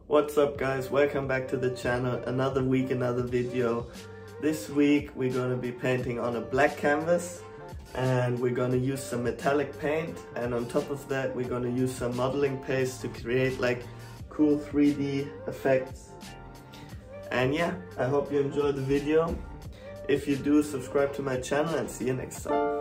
What's up guys, welcome back to the channel. Another week, another video. This week we're going to be painting on a black canvas and we're going to use some metallic paint, and on top of that we're going to use some modeling paste to create like cool 3D effects. And yeah, I hope you enjoy the video. If you do, subscribe to my channel and see you next time.